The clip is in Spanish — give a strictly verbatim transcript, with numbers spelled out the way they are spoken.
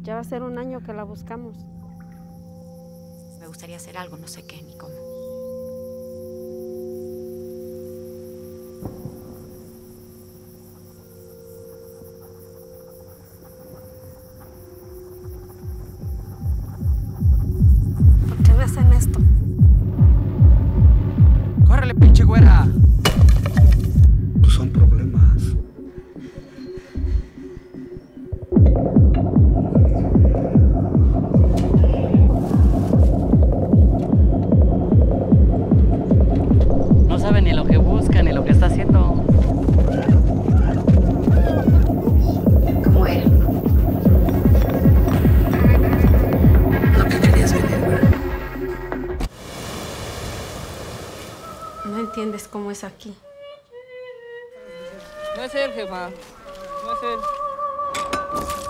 Ya va a ser un año que la buscamos. Me gustaría hacer algo, no sé qué ni cómo. ¿Por qué me hacen esto? ¡Córrele, pinche güera! Pues son problemas. No sabe ni lo que busca, ni lo que está haciendo. ¿Cómo era? ¿A qué querías venir, güey? No entiendes cómo es aquí. No es él, jefa. No es él.